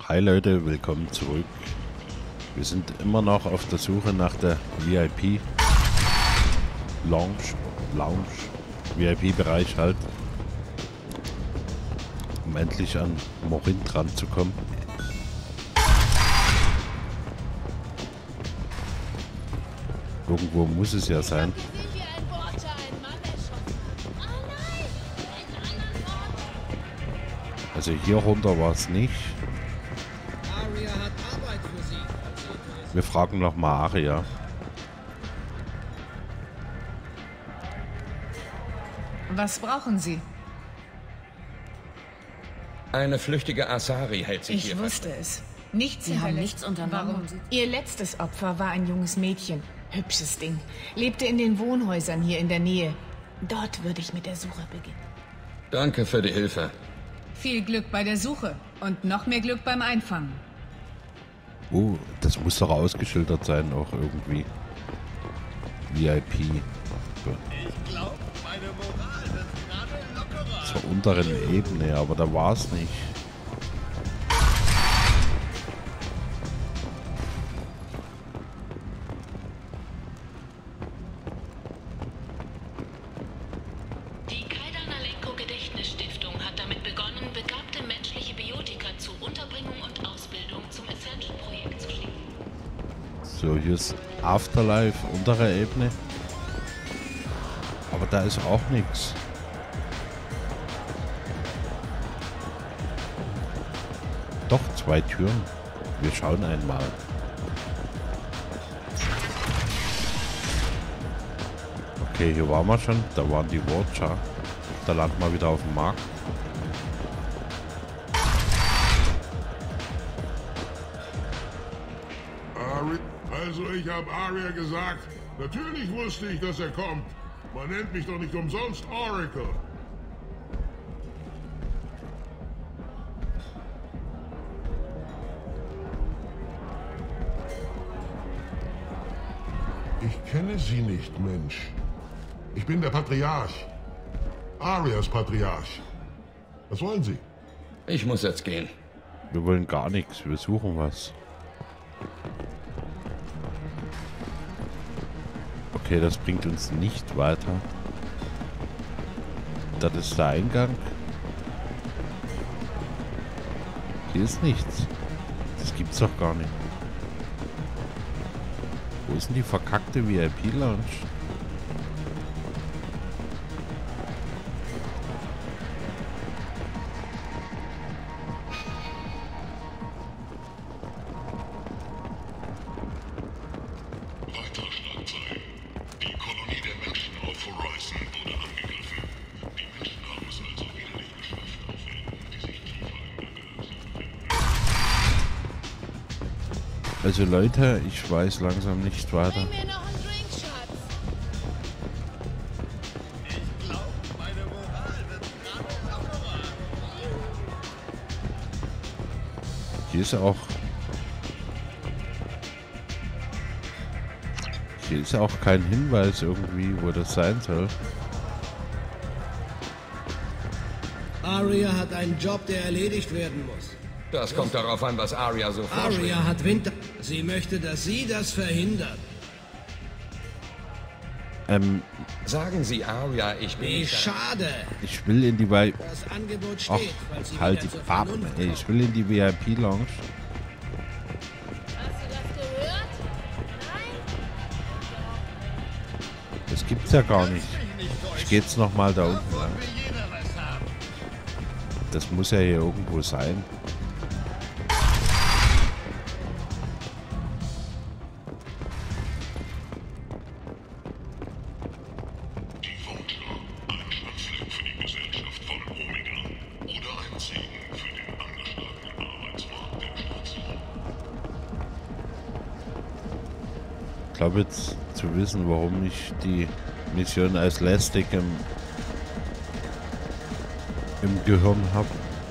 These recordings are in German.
Hi Leute, willkommen zurück. Wir sind immer noch auf der Suche nach der VIP Lounge, VIP-Bereich halt, um endlich an Morin dran zu kommen. Irgendwo muss es ja sein. Also hier runter war es nicht. Wir fragen noch mal Aria. Was brauchen Sie? Eine flüchtige Asari hält sich hier. Ich wusste es. Nichts Sie haben nichts unternommen. Warum? Ihr letztes Opfer war ein junges Mädchen. Hübsches Ding. Lebte in den Wohnhäusern hier in der Nähe. Dort würde ich mit der Suche beginnen. Danke für die Hilfe. Viel Glück bei der Suche und noch mehr Glück beim Einfangen. Oh, das muss doch ausgeschildert sein auch irgendwie. VIP. Ich glaube, meine Moral wird gerade lockerer. Zur unteren Ebene, aber da war es nicht. Die Kaidan-Alenko-Gedächtnisstiftung hat damit begonnen, begabte menschliche Biotiker zu Unterbringung und Ausbildung zum Ascension-Projekt zu schicken. So, hier ist Afterlife, untere Ebene. Aber da ist auch nichts. Doch, 2 Türen. Wir schauen einmal. Okay, hier waren wir schon. Da waren die Watcher. Da landen wir wieder auf dem Markt. Also ich habe Aria gesagt, natürlich wusste ich, dass er kommt. Man nennt mich doch nicht umsonst Oracle. Ich kenne Sie nicht, Mensch. Ich bin der Patriarch. Arias Patriarch. Was wollen Sie? Ich muss jetzt gehen. Wir wollen gar nichts. Wir suchen was. Okay, das bringt uns nicht weiter. Das ist der Eingang. Hier ist nichts. Das gibt's doch gar nicht. Wo ist denn die verkackte VIP-Lounge? Weitere Schlagzeilen. Die Kolonie der Menschen auf Horizon wurde angegriffen. Die Menschen haben es also wieder nicht geschafft, auf Welten, die sich tiefer in der Galaxie befinden. Also Leute, ich weiß langsam nicht weiter. Bring mir noch einen Drink, Schatz. Ich glaube, meine Moral wird gerade lockerer. Hier ist auch... Hier ist auch kein Hinweis irgendwie, wo das sein soll. Aria hat einen Job, der erledigt werden muss. Das kommt darauf an, was Aria so vorschlägt. Aria hat Winter. Sie möchte, dass Sie das verhindern. Sagen Sie Aria, ich bin Wie nicht schade. Ich will in die VIP... Das Angebot Ach, steht, falls Sie halt wieder die zur Farbe. Vernunft Ey, kommen. ich will in die VIP-Lounge. Hast du das gehört? Nein? Das gibt's ja gar nicht. Ich geh jetzt nochmal da unten lang. Will jeder was haben. Das muss ja hier irgendwo sein. Die Watcher. Ein Schandfleck für die Gesellschaft von Omega. Oder ein Segen für den angeschlagenen Arbeitsmarkt der Station. Ich glaube jetzt zu wissen, warum ich die Mission als lästig im Gehirn habe.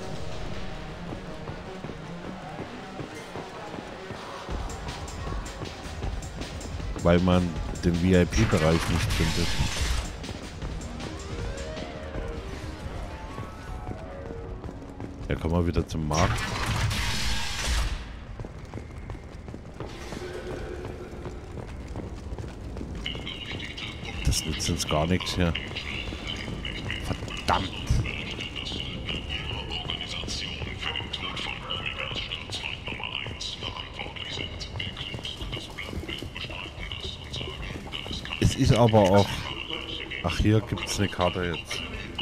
Weil man den VIP-Bereich nicht findet. Ja, kommen wir wieder zum Markt. Jetzt sind's gar nichts hier. Verdammt. Es ist aber auch... Ach, hier gibt's eine Karte jetzt.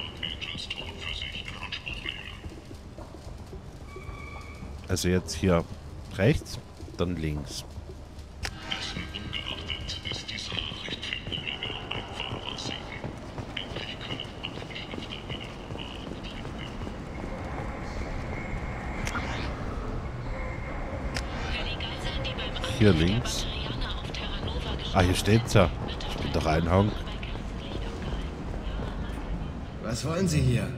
Also jetzt hier rechts, dann links. Hier links. Ah, hier steht's ja. Ich bin doch ein Honk. Was wollen Sie hier?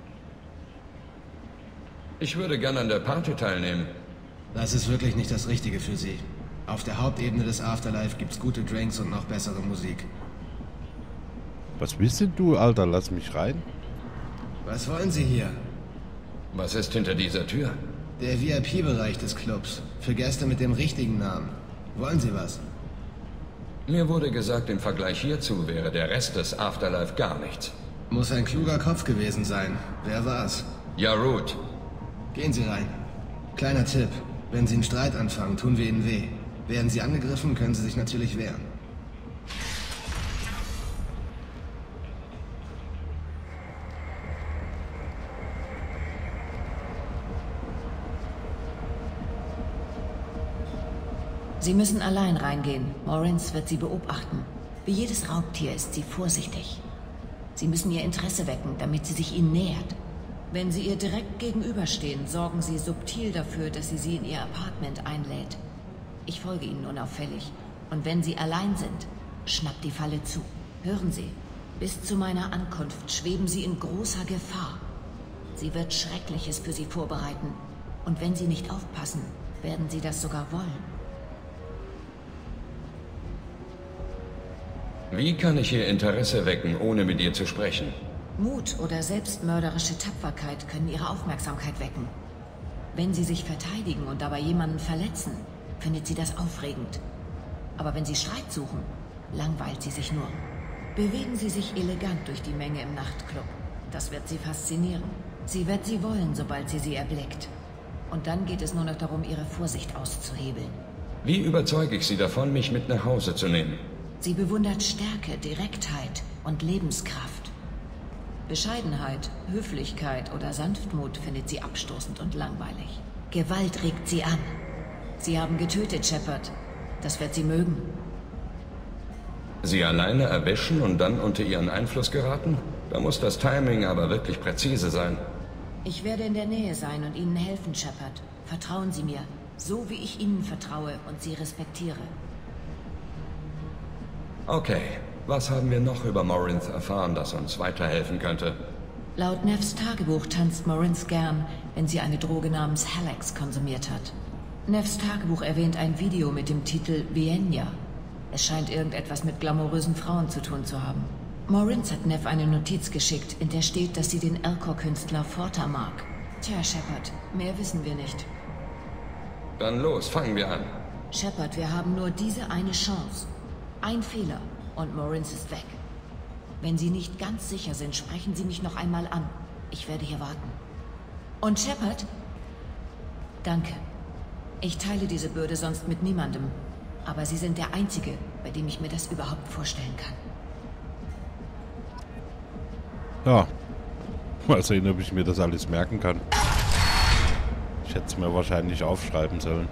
Ich würde gern an der Party teilnehmen. Das ist wirklich nicht das Richtige für Sie. Auf der Hauptebene des Afterlife gibt's gute Drinks und noch bessere Musik. Was willst denn du, Alter? Lass mich rein. Was wollen Sie hier? Was ist hinter dieser Tür? Der VIP-Bereich des Clubs. Für Gäste mit dem richtigen Namen. Wollen Sie was? Mir wurde gesagt, im Vergleich hierzu wäre der Rest des Afterlife gar nichts. Muss ein kluger Kopf gewesen sein. Wer war's? Jarud. Gehen Sie rein. Kleiner Tipp. Wenn Sie einen Streit anfangen, tun wir Ihnen weh. Werden Sie angegriffen, können Sie sich natürlich wehren. Sie müssen allein reingehen. Morins wird Sie beobachten. Wie jedes Raubtier ist sie vorsichtig. Sie müssen ihr Interesse wecken, damit sie sich Ihnen nähert. Wenn Sie ihr direkt gegenüberstehen, sorgen Sie subtil dafür, dass sie in Ihr Apartment einlädt. Ich folge Ihnen unauffällig. Und wenn Sie allein sind, schnappt die Falle zu. Hören Sie, bis zu meiner Ankunft schweben Sie in großer Gefahr. Sie wird Schreckliches für Sie vorbereiten. Und wenn Sie nicht aufpassen, werden Sie das sogar wollen. Wie kann ich ihr Interesse wecken, ohne mit ihr zu sprechen? Mut oder selbstmörderische Tapferkeit können Ihre Aufmerksamkeit wecken. Wenn Sie sich verteidigen und dabei jemanden verletzen, findet sie das aufregend. Aber wenn Sie Streit suchen, langweilt sie sich nur. Bewegen Sie sich elegant durch die Menge im Nachtclub. Das wird Sie faszinieren. Sie wird Sie wollen, sobald sie erblickt. Und dann geht es nur noch darum, Ihre Vorsicht auszuhebeln. Wie überzeuge ich sie davon, mich mit nach Hause zu nehmen? Sie bewundert Stärke, Direktheit und Lebenskraft. Bescheidenheit, Höflichkeit oder Sanftmut findet sie abstoßend und langweilig. Gewalt regt sie an. Sie haben getötet, Shepard. Das wird sie mögen. Sie alleine erwischen und dann unter ihren Einfluss geraten? Da muss das Timing aber wirklich präzise sein. Ich werde in der Nähe sein und Ihnen helfen, Shepard. Vertrauen Sie mir, so wie ich Ihnen vertraue und Sie respektiere. Okay, was haben wir noch über Morinth erfahren, das uns weiterhelfen könnte? Laut Neffs Tagebuch tanzt Morinth gern, wenn sie eine Droge namens Halax konsumiert hat. Neffs Tagebuch erwähnt ein Video mit dem Titel Vienna. Es scheint irgendetwas mit glamourösen Frauen zu tun zu haben. Morinth hat Neff eine Notiz geschickt, in der steht, dass sie den Elcor-Künstler Forta mag. Tja, Shepard, mehr wissen wir nicht. Dann los, fangen wir an. Shepard, wir haben nur diese eine Chance. Ein Fehler und Morinth ist weg. Wenn Sie nicht ganz sicher sind, sprechen Sie mich noch einmal an. Ich werde hier warten. Und Shepard? Danke. Ich teile diese Bürde sonst mit niemandem. Aber Sie sind der Einzige, bei dem ich mir das überhaupt vorstellen kann. Ja. Mal sehen, ob ich mir das alles merken kann. Ich hätte es mir wahrscheinlich aufschreiben sollen.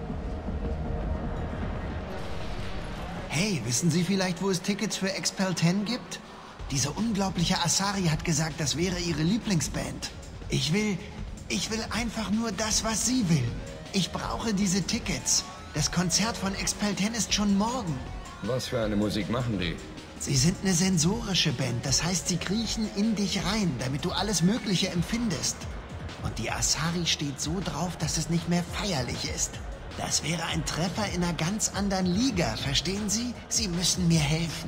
Hey, wissen Sie vielleicht, wo es Tickets für Expel 10 gibt? Diese unglaubliche Asari hat gesagt, das wäre ihre Lieblingsband. Ich will einfach nur das, was sie will. Ich brauche diese Tickets. Das Konzert von Expel 10 ist schon morgen. Was für eine Musik machen die? Sie sind eine sensorische Band. Das heißt, sie kriechen in dich rein, damit du alles Mögliche empfindest. Und die Asari steht so drauf, dass es nicht mehr feierlich ist. Das wäre ein Treffer in einer ganz anderen Liga, verstehen Sie? Sie müssen mir helfen.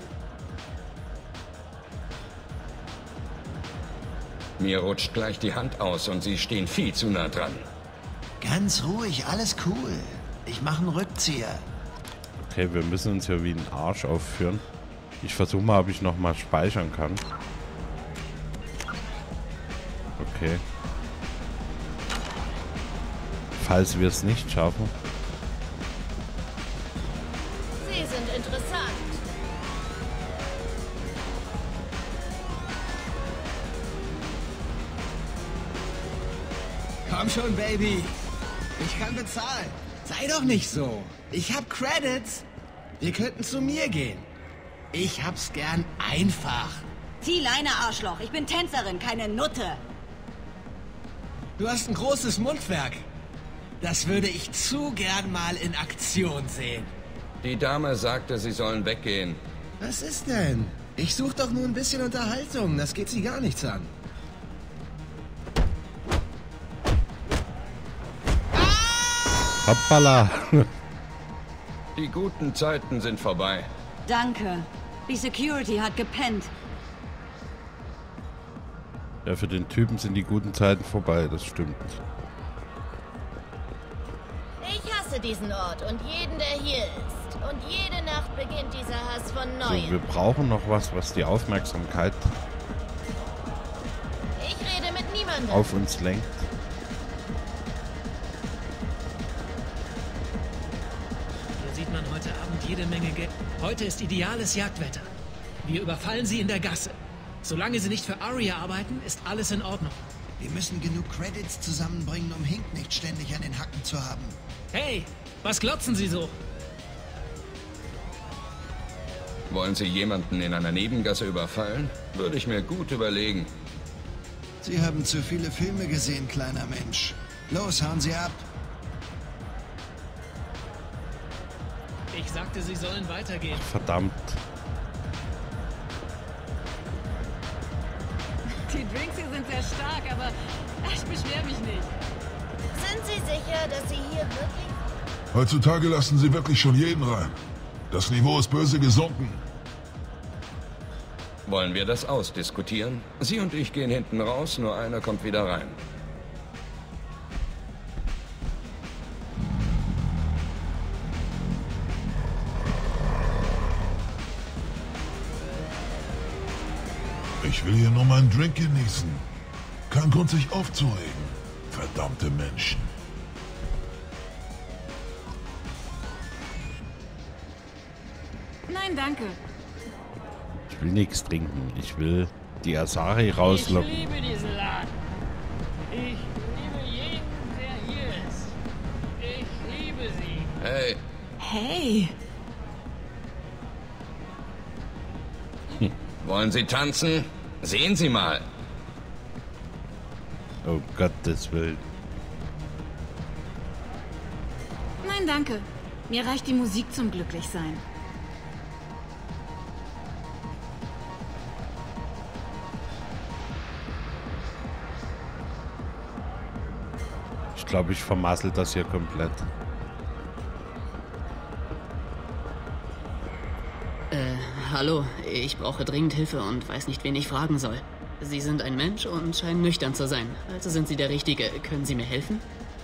Mir rutscht gleich die Hand aus und Sie stehen viel zu nah dran. Ganz ruhig, alles cool. Ich mache einen Rückzieher. Okay, wir müssen uns ja wie ein Arsch aufführen. Ich versuche mal, ob ich nochmal speichern kann. Okay. Falls wir es nicht schaffen. Sie sind interessant. Komm schon, Baby. Ich kann bezahlen. Sei doch nicht so. Ich hab Credits. Wir könnten zu mir gehen. Ich hab's gern einfach. Zieh Leine, Arschloch. Ich bin Tänzerin, keine Nutte. Du hast ein großes Mundwerk. Das würde ich zu gern mal in Aktion sehen. Die Dame sagte, Sie sollen weggehen. Was ist denn? Ich suche doch nur ein bisschen Unterhaltung. Das geht sie gar nichts an. Hoppala. Die guten Zeiten sind vorbei. Danke. Die Security hat gepennt. Ja, für den Typen sind die guten Zeiten vorbei, das stimmt. Ich hasse diesen Ort und jeden, der hier ist. Und jede Nacht beginnt dieser Hass von So, wir neuem. brauchen noch was die Aufmerksamkeit Ich rede mit niemandem. auf uns lenkt. Hier sieht man heute Abend jede Menge Geld. Heute ist ideales Jagdwetter. Wir überfallen sie in der Gasse. Solange sie nicht für Aria arbeiten, ist alles in Ordnung. Wir müssen genug Credits zusammenbringen, um Hink nicht ständig an den Hacken zu haben. Hey, was glotzen Sie so? Wollen Sie jemanden in einer Nebengasse überfallen? Würde ich mir gut überlegen. Sie haben zu viele Filme gesehen, kleiner Mensch. Los, hauen Sie ab. Ich sagte, Sie sollen weitergehen. Verdammt. Die Drinks hier sind sehr stark, aber ich beschwere mich nicht. Sind Sie sicher, dass Sie hier wirklich... Heutzutage lassen sie wirklich schon jeden rein. Das Niveau ist böse gesunken. Wollen wir das ausdiskutieren? Sie und ich gehen hinten raus, nur einer kommt wieder rein. Ich will hier nur meinen Drink genießen. Kein Grund, sich aufzuregen. Verdammte Menschen. Nein, danke. Ich will nichts trinken. Ich will die Asari rauslocken. Ich liebe diesen Laden. Ich liebe jeden, der hier ist. Ich liebe sie. Hey, Hey. wollen Sie tanzen? Sehen Sie mal. Oh Gottes Willen. Nein, danke. Mir reicht die Musik zum Glücklichsein. Ich glaube, ich vermassel das hier komplett. Hallo, ich brauche dringend Hilfe und weiß nicht, wen ich fragen soll. Sie sind ein Mensch und scheinen nüchtern zu sein. Also sind Sie der Richtige. Können Sie mir helfen?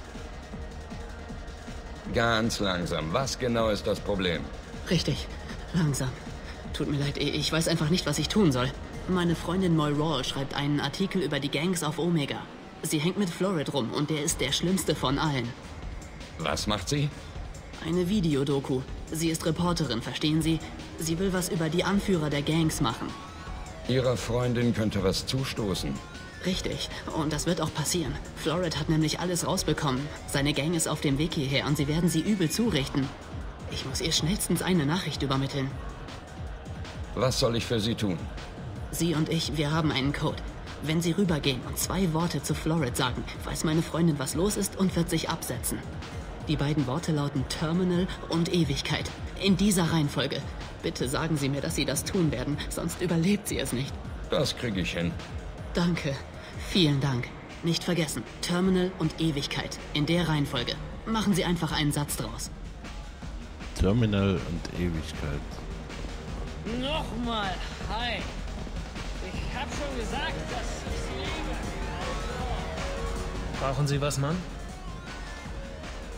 Ganz langsam. Was genau ist das Problem? Richtig. Langsam. Tut mir leid, ich weiß einfach nicht, was ich tun soll. Meine Freundin Moirol schreibt einen Artikel über die Gangs auf Omega. Sie hängt mit Florid rum und der ist der schlimmste von allen. Was macht sie? Eine Videodoku. Sie ist Reporterin, verstehen Sie? Sie will was über die Anführer der Gangs machen. Ihrer Freundin könnte was zustoßen. Richtig. Und das wird auch passieren. Florid hat nämlich alles rausbekommen. Seine Gang ist auf dem Weg hierher und sie werden sie übel zurichten. Ich muss ihr schnellstens eine Nachricht übermitteln. Was soll ich für Sie tun? Sie und ich, wir haben einen Code. Wenn Sie rübergehen und 2 Worte zu Florid sagen, weiß meine Freundin, was los ist und wird sich absetzen. Die beiden Worte lauten Terminal und Ewigkeit. In dieser Reihenfolge. Bitte sagen Sie mir, dass Sie das tun werden, sonst überlebt sie es nicht. Das kriege ich hin. Danke. Vielen Dank. Nicht vergessen, Terminal und Ewigkeit. In der Reihenfolge. Machen Sie einfach einen Satz draus. Terminal und Ewigkeit. Nochmal, hi. Ich hab schon gesagt, dass ich sie liebe. Brauchen Sie was, Mann?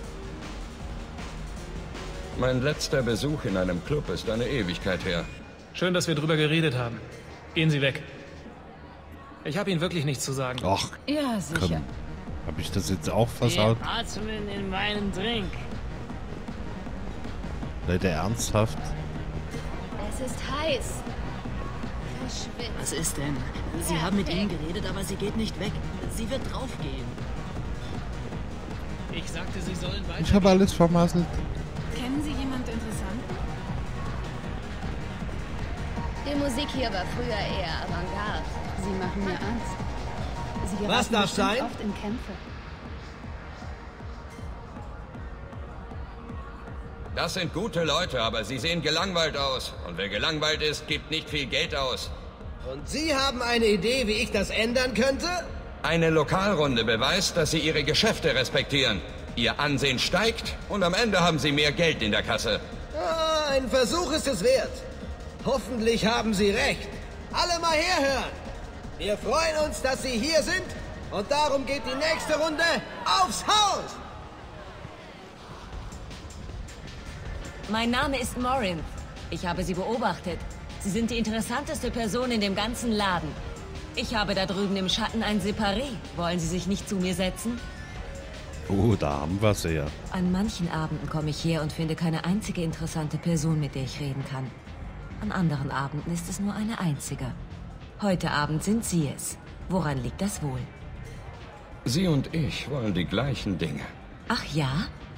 Mein letzter Besuch in einem Club ist eine Ewigkeit her. Schön, dass wir drüber geredet haben. Gehen Sie weg. Ich habe Ihnen wirklich nichts zu sagen. Ach, Ja, sicher. habe ich das jetzt auch versaut? Wir atmen in meinen Drink. Leute, ernsthaft? Es ist heiß. Verschwitzt. Was ist denn? Sie haben mit ihnen geredet, aber sie geht nicht weg. Sie wird draufgehen. Ich sagte, Sie sollen weiter... Ich habe alles vermasselt. Kennen Sie jemand Interessanten? Die Musik hier war früher eher Avantgarde. Sie machen mir Angst. Sie geraten Was darf bestimmt sein? oft in Kämpfe. Das sind gute Leute, aber sie sehen gelangweilt aus. Und wer gelangweilt ist, gibt nicht viel Geld aus. Und Sie haben eine Idee, wie ich das ändern könnte? Eine Lokalrunde beweist, dass sie ihre Geschäfte respektieren. Ihr Ansehen steigt und am Ende haben sie mehr Geld in der Kasse. Ah, ein Versuch ist es wert. Hoffentlich haben Sie recht. Alle mal herhören. Wir freuen uns, dass Sie hier sind. Und darum geht die nächste Runde aufs Haus. Mein Name ist Morinth. Ich habe Sie beobachtet. Sie sind die interessanteste Person in dem ganzen Laden. Ich habe da drüben im Schatten ein Separé. Wollen Sie sich nicht zu mir setzen? Oh, da haben wir sie ja. An manchen Abenden komme ich her und finde keine einzige interessante Person, mit der ich reden kann. An anderen Abenden ist es nur eine einzige. Heute Abend sind Sie es. Woran liegt das wohl? Sie und ich wollen die gleichen Dinge. Ach ja?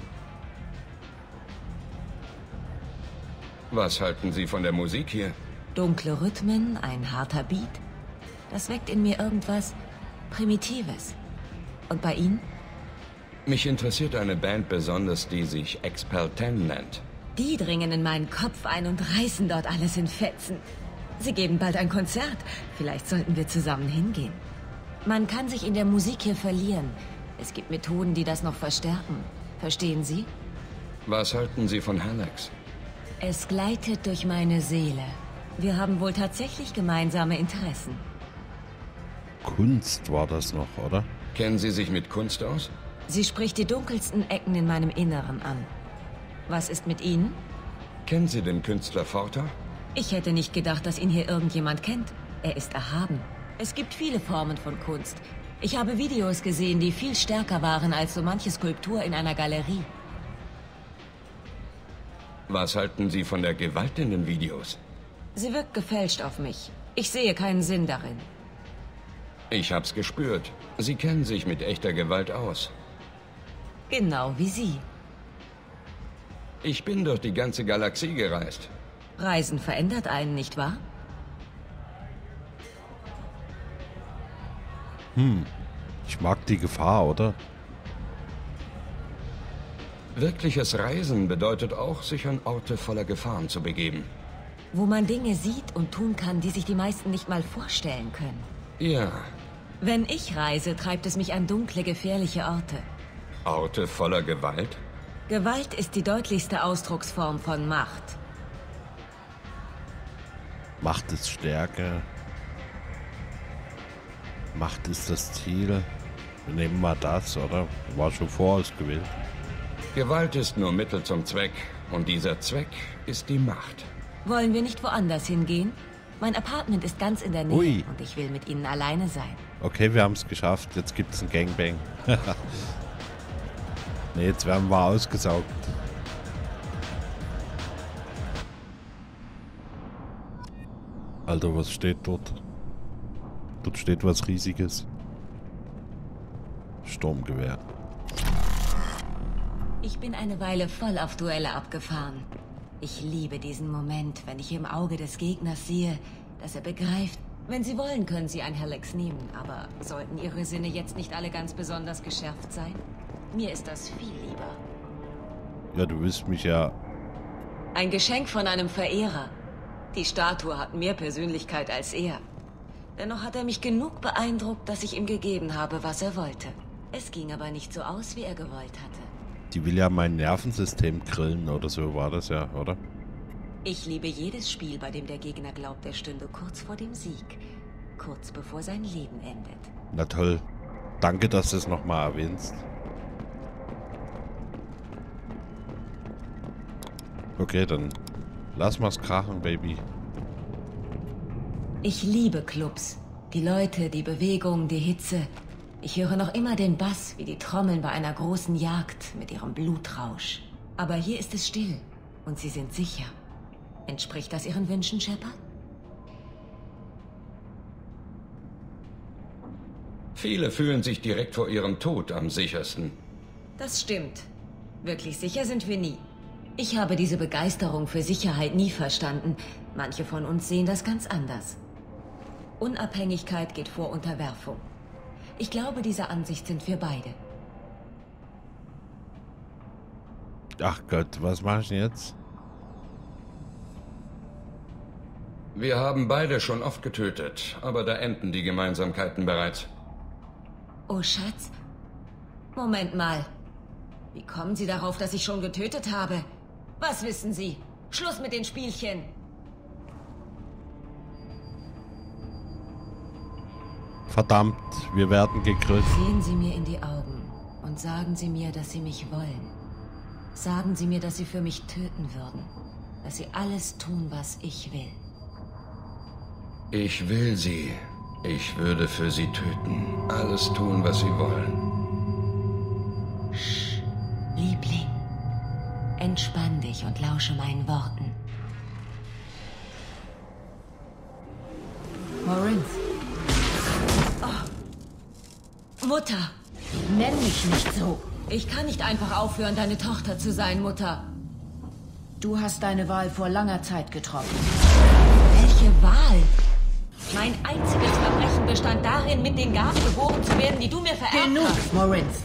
Was halten Sie von der Musik hier? Dunkle Rhythmen, ein harter Beat. Das weckt in mir irgendwas Primitives. Und bei Ihnen? Mich interessiert eine Band besonders, die sich Expel 10 nennt. Die dringen in meinen Kopf ein und reißen dort alles in Fetzen. Sie geben bald ein Konzert. Vielleicht sollten wir zusammen hingehen. Man kann sich in der Musik hier verlieren. Es gibt Methoden, die das noch verstärken. Verstehen Sie? Was halten Sie von Hallex? Es gleitet durch meine Seele. Wir haben wohl tatsächlich gemeinsame Interessen. Kunst war das noch, oder? Kennen Sie sich mit Kunst aus? Sie spricht die dunkelsten Ecken in meinem Inneren an. Was ist mit Ihnen? Kennen Sie den Künstler Forta? Ich hätte nicht gedacht, dass ihn hier irgendjemand kennt. Er ist erhaben. Es gibt viele Formen von Kunst. Ich habe Videos gesehen, die viel stärker waren als so manche Skulptur in einer Galerie. Was halten Sie von der Gewalt in den Videos? Sie wirkt gefälscht auf mich. Ich sehe keinen Sinn darin. Ich hab's gespürt. Sie kennen sich mit echter Gewalt aus. Genau wie Sie. Ich bin durch die ganze Galaxie gereist. Reisen verändert einen, nicht wahr? Ich mag die Gefahr, oder? Wirkliches Reisen bedeutet auch, sich an Orte voller Gefahren zu begeben. Wo man Dinge sieht und tun kann, die sich die meisten nicht mal vorstellen können. Ja. Wenn ich reise, treibt es mich an dunkle, gefährliche Orte. Orte voller Gewalt? Gewalt ist die deutlichste Ausdrucksform von Macht. Macht ist Stärke. Macht ist das Ziel. Wir nehmen mal das, oder? War schon vorausgewählt. Gewalt ist nur Mittel zum Zweck. Und dieser Zweck ist die Macht. Wollen wir nicht woanders hingehen? Mein Apartment ist ganz in der Nähe. Ui. Und ich will mit Ihnen alleine sein. Okay, wir haben es geschafft. Jetzt gibt es ein Gangbang. Ne, jetzt werden wir ausgesaugt. Alter, was steht dort? Dort steht was Riesiges. Sturmgewehr. Ich bin eine Weile voll auf Duelle abgefahren. Ich liebe diesen Moment, wenn ich im Auge des Gegners sehe, dass er begreift, wenn Sie wollen, können Sie ein Hallex nehmen, aber sollten Ihre Sinne jetzt nicht alle ganz besonders geschärft sein? Mir ist das viel lieber. Ja, du willst mich ja... Ein Geschenk von einem Verehrer. Die Statue hat mehr Persönlichkeit als er. Dennoch hat er mich genug beeindruckt, dass ich ihm gegeben habe, was er wollte. Es ging aber nicht so aus, wie er gewollt hatte. Die will ja mein Nervensystem grillen oder so war das ja, oder? Ich liebe jedes Spiel, bei dem der Gegner glaubt, er stünde kurz vor dem Sieg. Kurz bevor sein Leben endet. Na toll. Danke, dass du es nochmal erwähnst. Okay, dann lass mal's krachen, Baby. Ich liebe Clubs. Die Leute, die Bewegung, die Hitze. Ich höre noch immer den Bass wie die Trommeln bei einer großen Jagd mit ihrem Blutrausch. Aber hier ist es still und Sie sind sicher. Entspricht das Ihren Wünschen, Shepard? Viele fühlen sich direkt vor ihrem Tod am sichersten. Das stimmt. Wirklich sicher sind wir nie. Ich habe diese Begeisterung für Sicherheit nie verstanden. Manche von uns sehen das ganz anders. Unabhängigkeit geht vor Unterwerfung. Ich glaube, dieser Ansicht sind wir beide. Ach Gott, was mache ich denn jetzt? Wir haben beide schon oft getötet, aber da enden die Gemeinsamkeiten bereits. Oh, Schatz. Moment mal. Wie kommen Sie darauf, dass ich schon getötet habe? Was wissen Sie? Schluss mit den Spielchen. Verdammt, wir werden gegrüßt. Sehen Sie mir in die Augen und sagen Sie mir, dass Sie mich wollen. Sagen Sie mir, dass Sie für mich töten würden. Dass Sie alles tun, was ich will. Ich will Sie. Ich würde für Sie töten. Alles tun, was Sie wollen. Sch, Liebling. Entspann dich und lausche meinen Worten. Morinth. Oh. Mutter, nenn mich nicht so. Ich kann nicht einfach aufhören, deine Tochter zu sein, Mutter. Du hast deine Wahl vor langer Zeit getroffen. Welche Wahl? Mein einziges Verbrechen bestand darin, mit den Gaben geboren zu werden, die du mir vererbt hast. Genug, Morinth.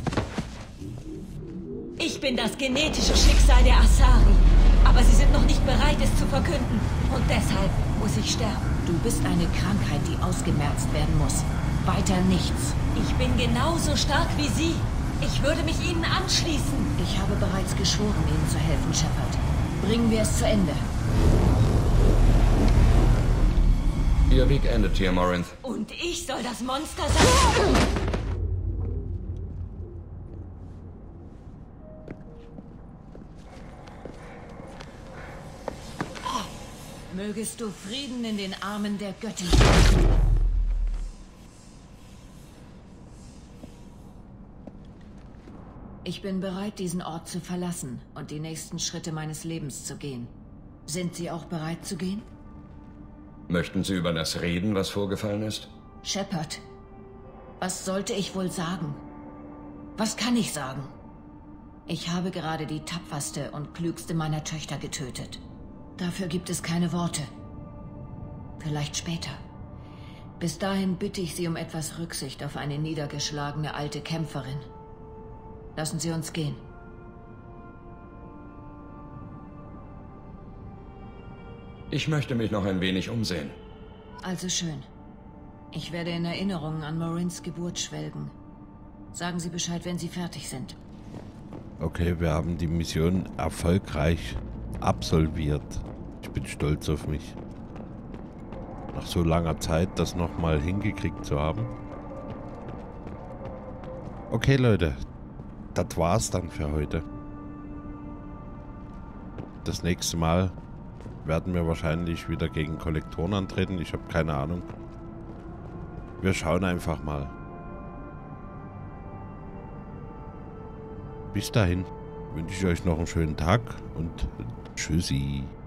Ich bin das genetische Schicksal der Asari. Aber sie sind noch nicht bereit, es zu verkünden. Und deshalb muss ich sterben. Du bist eine Krankheit, die ausgemerzt werden muss. Weiter nichts. Ich bin genauso stark wie Sie. Ich würde mich Ihnen anschließen. Ich habe bereits geschworen, Ihnen zu helfen, Shepard. Bringen wir es zu Ende. Ihr Weg endet hier, Morinth. Und ich soll das Monster sein? Mögest du Frieden in den Armen der Göttin. Ich bin bereit, diesen Ort zu verlassen und die nächsten Schritte meines Lebens zu gehen. Sind Sie auch bereit zu gehen? Möchten Sie über das reden, was vorgefallen ist? Shepard, was sollte ich wohl sagen? Was kann ich sagen? Ich habe gerade die tapferste und klügste meiner Töchter getötet. Dafür gibt es keine Worte. Vielleicht später. Bis dahin bitte ich Sie um etwas Rücksicht auf eine niedergeschlagene alte Kämpferin. Lassen Sie uns gehen. Ich möchte mich noch ein wenig umsehen. Also schön. Ich werde in Erinnerungen an Morinths Geburt schwelgen. Sagen Sie Bescheid, wenn Sie fertig sind. Okay, wir haben die Mission erfolgreich absolviert. Ich bin stolz auf mich. Nach so langer Zeit das nochmal hingekriegt zu haben. Okay, Leute. Das war's dann für heute. Das nächste Mal werden wir wahrscheinlich wieder gegen Kollektoren antreten. Ich habe keine Ahnung. Wir schauen einfach mal. Bis dahin wünsche ich euch noch einen schönen Tag und tschüssi.